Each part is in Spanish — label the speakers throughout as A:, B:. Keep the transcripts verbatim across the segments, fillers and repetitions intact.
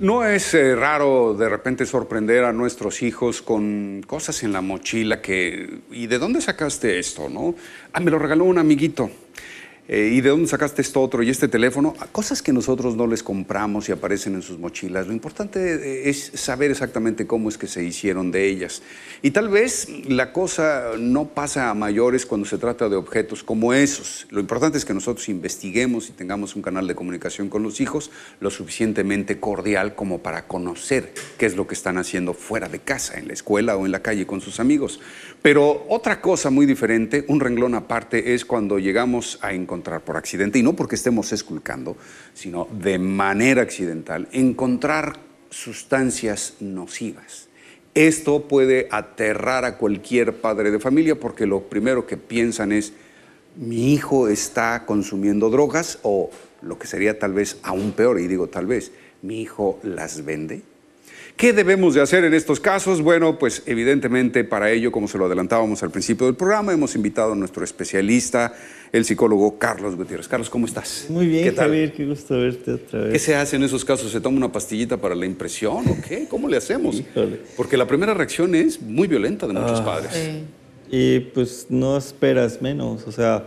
A: No es eh, raro de repente sorprender a nuestros hijos con cosas en la mochila que... ¿Y de dónde sacaste esto, no? Ah, me lo regaló un amiguito. Eh, ¿Y de dónde sacaste esto otro y este teléfono? Cosas que nosotros no les compramos y aparecen en sus mochilas. Lo importante es saber exactamente cómo es que se hicieron de ellas. Y tal vez la cosa no pasa a mayores cuando se trata de objetos como esos. Lo importante es que nosotros investiguemos y tengamos un canal de comunicación con los hijos lo suficientemente cordial como para conocer qué es lo que están haciendo fuera de casa, en la escuela o en la calle con sus amigos. Pero otra cosa muy diferente, un renglón aparte, es cuando llegamos a encontrar por accidente, y no porque estemos esculcando, sino de manera accidental, encontrar sustancias nocivas. Esto puede aterrar a cualquier padre de familia porque lo primero que piensan es, mi hijo está consumiendo drogas, o lo que sería tal vez aún peor, y digo tal vez, mi hijo las vende. ¿Qué debemos de hacer en estos casos? Bueno, pues evidentemente para ello, como se lo adelantábamos al principio del programa, hemos invitado a nuestro especialista, el psicólogo Carlos Gutiérrez. Carlos, ¿cómo estás?
B: Muy bien,
A: ¿Qué tal?
B: Javier, qué gusto verte otra vez.
A: ¿Qué se hace en esos casos? ¿Se toma una pastillita para la impresión o qué? ¿Cómo le hacemos?
B: Híjole.
A: Porque la primera reacción es muy violenta de muchos
B: Ah,
A: padres.
C: Sí.
B: Y pues no esperas menos, o sea,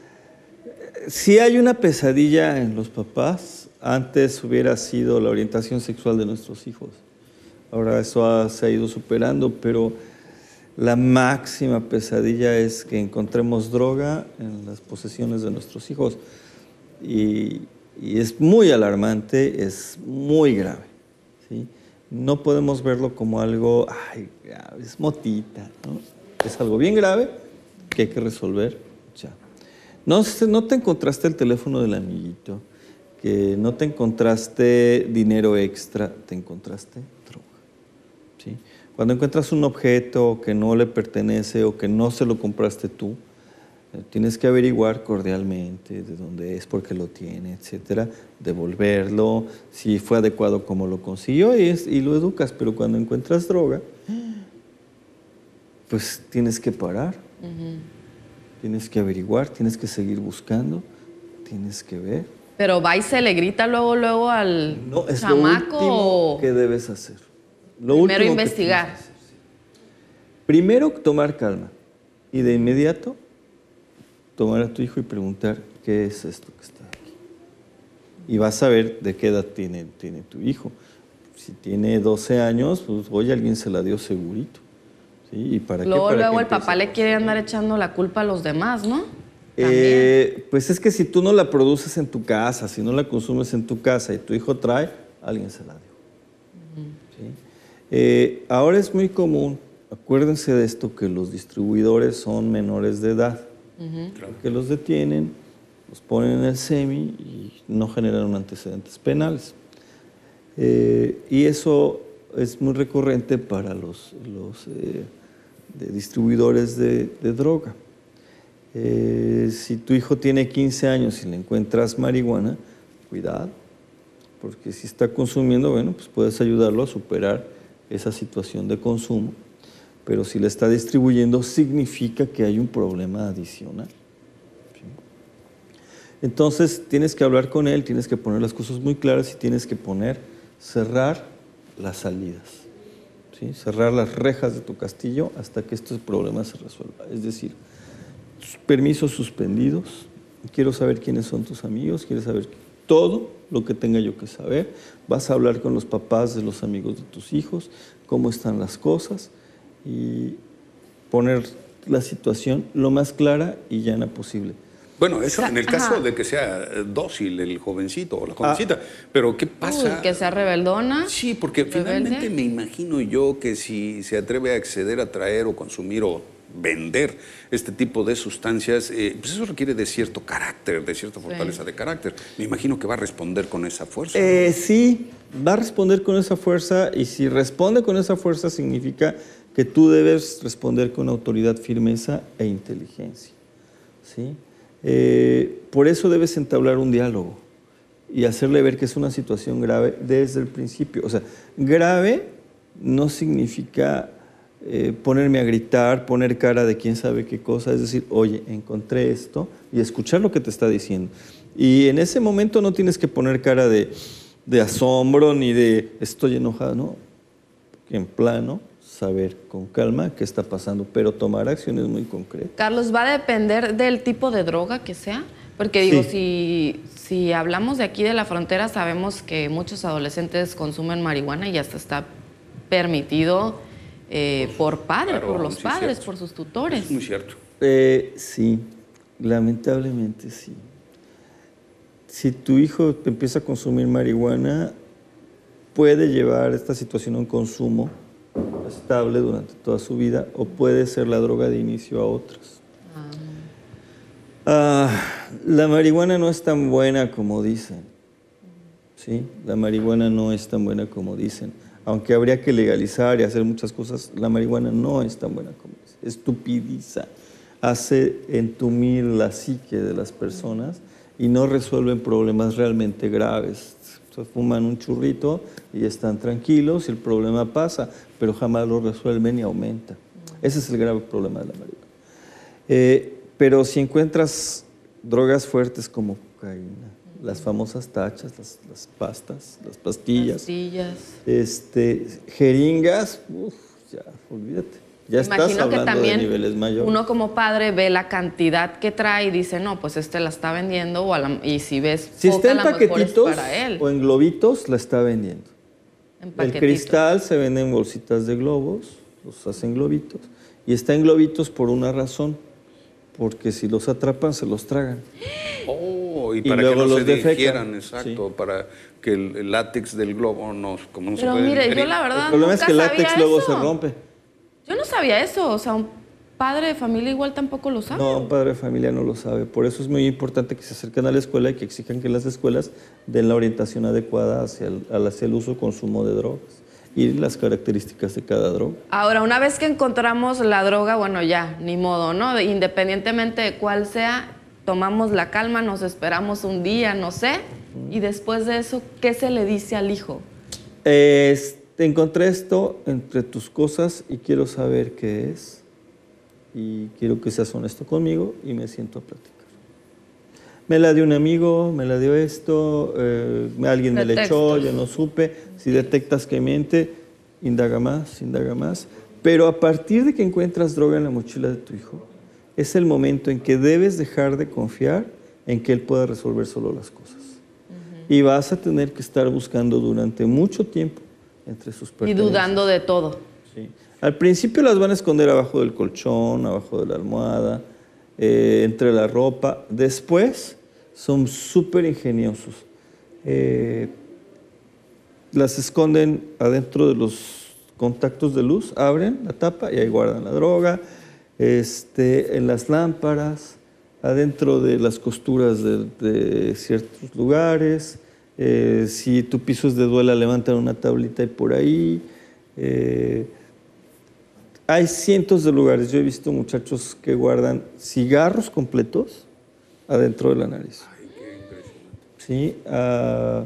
B: si hay una pesadilla en los papás, antes hubiera sido la orientación sexual de nuestros hijos. Ahora eso ha, se ha ido superando, pero la máxima pesadilla es que encontremos droga en las posesiones de nuestros hijos. Y, y es muy alarmante, es muy grave, ¿sí? No podemos verlo como algo, ay, es motita, ¿no? Es algo bien grave que hay que resolver ya. No, no te encontraste el teléfono del amiguito, que no te encontraste dinero extra, te encontraste droga, ¿sí? Cuando encuentras un objeto que no le pertenece o que no se lo compraste tú, eh, tienes que averiguar cordialmente de dónde es, por qué lo tiene, etcétera, devolverlo, si fue adecuado como lo consiguió y, es, y lo educas. Pero cuando encuentras droga, pues tienes que parar, uh-huh. Tienes que averiguar, tienes que seguir buscando, tienes que ver.
C: Pero va y se le grita luego, luego al
B: no, es
C: chamaco.
B: Lo último que debes hacer. Lo
C: Primero
B: último
C: investigar.
B: Que hacer, sí. Primero tomar calma y de inmediato tomar a tu hijo y preguntar qué es esto que está aquí. Y vas a ver de qué edad tiene, tiene tu hijo. Si tiene doce años, pues oye, alguien se la dio segurito. ¿Sí? ¿Y para
C: luego,
B: qué? Para
C: luego
B: que
C: el papá le quiere andar echando la culpa a los demás, ¿no?
B: Eh, pues es que si tú no la produces en tu casa, si no la consumes en tu casa y tu hijo trae, alguien se la dio. Uh-huh. ¿Sí? Eh, ahora es muy común, acuérdense de esto, que los distribuidores son menores de edad. Uh-huh. Que los detienen, los ponen en el semi y no generan antecedentes penales. Eh, y eso es muy recurrente para los, los eh, de distribuidores de, de droga. Eh, si tu hijo tiene quince años y le encuentras marihuana, cuidado, porque si está consumiendo, bueno, pues puedes ayudarlo a superar esa situación de consumo, pero si le está distribuyendo, significa que hay un problema adicional. ¿Sí? Entonces, tienes que hablar con él, tienes que poner las cosas muy claras y tienes que poner, cerrar las salidas, ¿sí? Cerrar las rejas de tu castillo hasta que este problema se resuelva. Es decir, permisos suspendidos, quiero saber quiénes son tus amigos, quiero saber todo lo que tenga yo que saber, vas a hablar con los papás de los amigos de tus hijos, cómo están las cosas y poner la situación lo más clara y llana posible.
A: Bueno, eso en el caso
C: Ajá.
A: de que sea dócil el jovencito o la jovencita, ah. Pero ¿qué pasa?
C: Uy, que sea rebeldona.
A: Sí, porque
C: rebelde.
A: Finalmente me imagino yo que si se atreve a acceder a traer o consumir o vender este tipo de sustancias, eh, pues eso requiere de cierto carácter, de cierta fortaleza sí. de carácter. Me imagino que va a responder con esa fuerza.
B: Eh, ¿no? Sí, va a responder con esa fuerza y si responde con esa fuerza significa que tú debes responder con autoridad, firmeza e inteligencia, ¿sí? Eh, por eso debes entablar un diálogo y hacerle ver que es una situación grave desde el principio. O sea, grave no significa eh, ponerme a gritar, poner cara de quién sabe qué cosa, es decir, oye, encontré esto y escuchar lo que te está diciendo. Y en ese momento no tienes que poner cara de, de asombro ni de estoy enojado, no. En plano, saber con calma qué está pasando, pero tomar acciones muy concretas.
C: Carlos, ¿va a depender del tipo de droga que sea? Porque digo,
B: Sí.
C: si, si hablamos de aquí de la frontera, sabemos que muchos adolescentes consumen marihuana y hasta está permitido eh, por padres,
A: Claro,
C: por los
A: sí,
C: padres,
A: cierto.
C: por sus tutores.
A: Es muy cierto.
B: Eh, sí, lamentablemente sí. Si tu hijo te empieza a consumir marihuana, puede llevar esta situación a un consumo estable durante toda su vida o puede ser la droga de inicio a otras. Ah, la marihuana no es tan buena como dicen. ¿Sí? La marihuana no es tan buena como dicen. Aunque habría que legalizar y hacer muchas cosas, la marihuana no es tan buena como dicen. Estupidiza, hace entumir la psique de las personas y no resuelven problemas realmente graves. Se fuman un churrito y están tranquilos y el problema pasa, pero jamás lo resuelven y aumenta. Ese es el grave problema de la marihuana. Eh, pero si encuentras drogas fuertes como cocaína, las famosas tachas, las, las pastas, las pastillas,
C: Pastillas.
B: este, jeringas, uf, ya, olvídate. Ya estás
C: Imagino que
B: hablando
C: también
B: de niveles mayores.
C: uno como padre ve la cantidad que trae y dice, no, pues este la está vendiendo o a la- y si ves
B: Si
C: poca,
B: está en
C: a lo mejor es
B: paquetitos
C: para él.
B: o en globitos, la está vendiendo.
C: En
B: El
C: paquetitos.
B: cristal se vende en bolsitas de globos, los hacen globitos, y está en globitos por una razón, porque si los atrapan se los tragan.
A: Oh, y
B: Y
A: para que
B: luego
A: no
B: los
A: se
B: defecan.
A: digieran, exacto, para que el, el látex del globo no, como no se
C: Pero
A: puede
C: mire, yo
A: digerir.
C: la verdad
B: El problema es
C: nunca
B: que el látex
C: sabía
B: luego
C: eso.
B: se rompe.
C: Yo no sabía eso, o sea, un padre de familia igual tampoco lo sabe.
B: No, un padre de familia no lo sabe. Por eso es muy importante que se acerquen a la escuela y que exijan que las escuelas den la orientación adecuada hacia el, hacia el uso y consumo de drogas y las características de cada droga.
C: Ahora, una vez que encontramos la droga, bueno, ya, ni modo, ¿no? Independientemente de cuál sea, tomamos la calma, nos esperamos un día, no sé, y después de eso, ¿qué se le dice al hijo?
B: Es- te encontré esto entre tus cosas y quiero saber qué es. Y quiero que seas honesto conmigo y me siento a platicar. Me la dio un amigo, me la dio esto, eh, alguien me la echó,
C: Pretextos.
B: yo no supe. Si detectas que miente, indaga más, indaga más. Pero a partir de que encuentras droga en la mochila de tu hijo, es el momento en que debes dejar de confiar en que él pueda resolver solo las cosas. Y vas a tener que estar buscando durante mucho tiempo entre sus
C: Y
B: pertenencias.
C: dudando de todo.
B: Sí. Al principio las van a esconder abajo del colchón, abajo de la almohada, eh, entre la ropa. Después son súper ingeniosos. Eh, las esconden adentro de los contactos de luz, abren la tapa y ahí guardan la droga. Este, en las lámparas, adentro de las costuras de, de ciertos lugares. Eh, si tu piso es de duela, levantan una tablita y por ahí. Eh, hay cientos de lugares. Yo he visto muchachos que guardan cigarros completos adentro de la nariz. ¿Sí? Ah,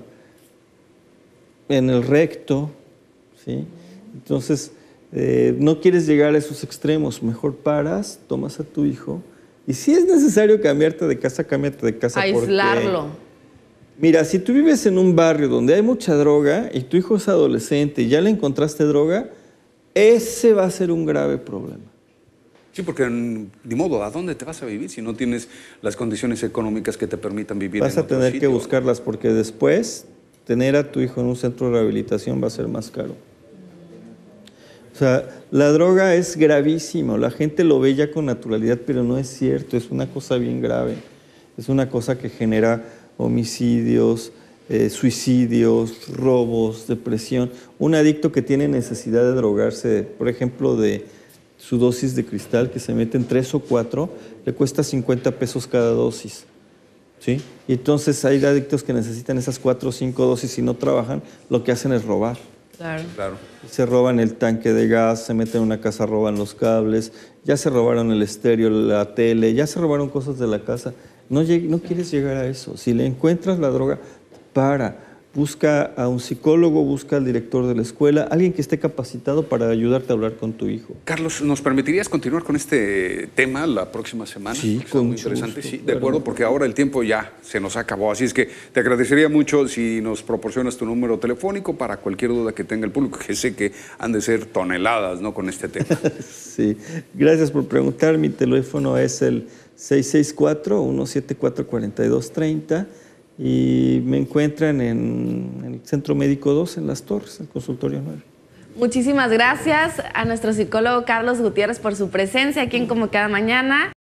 B: en el recto. ¿Sí? Entonces, eh, no quieres llegar a esos extremos. Mejor paras, tomas a tu hijo. Y si es necesario cambiarte de casa, cámbiate de casa. porque-
C: Aislarlo.
B: Mira, si tú vives en un barrio donde hay mucha droga y tu hijo es adolescente y ya le encontraste droga, ese va a ser un grave problema.
A: Sí, porque mm, ni modo, ¿a dónde te vas a vivir si no tienes las condiciones económicas que te permitan vivir
B: Vas
A: en
B: a
A: otro
B: tener que
A: sitio?
B: buscarlas porque después tener a tu hijo en un centro de rehabilitación va a ser más caro. O sea, la droga es gravísimo. La gente lo ve ya con naturalidad, pero no es cierto. Es una cosa bien grave. Es una cosa que genera homicidios, eh, suicidios, robos, depresión. Un adicto que tiene necesidad de drogarse, por ejemplo, de su dosis de cristal, que se meten tres o cuatro, le cuesta cincuenta pesos cada dosis. ¿Sí? Y entonces hay adictos que necesitan esas cuatro o cinco dosis y no trabajan, lo que hacen es robar.
C: Claro.
A: Claro.
B: Se roban el tanque de gas, se meten en una casa, roban los cables, ya se robaron el estéreo, la tele, ya se robaron cosas de la casa. No, lleg- no quieres llegar a eso. Si le encuentras la droga, para, busca a un psicólogo, busca al director de la escuela, alguien que esté capacitado para ayudarte a hablar con tu hijo.
A: Carlos, ¿nos permitirías continuar con este tema la próxima semana?
B: Sí,
A: Está muy
B: mucho
A: interesante,
B: gusto,
A: sí, de
B: claro.
A: acuerdo, porque ahora el tiempo ya se nos acabó, así es que te agradecería mucho si nos proporcionas tu número telefónico para cualquier duda que tenga el público, que sé que han de ser toneladas, ¿no?, con este tema.
B: Sí, gracias por preguntar. Mi teléfono es el seis seis cuatro, uno siete cuatro, cuatro dos tres cero y me encuentran en, en el Centro Médico dos, en Las Torres, el consultorio nueve.
C: Muchísimas gracias a nuestro psicólogo Carlos Gutiérrez por su presencia aquí en Como Cada Mañana.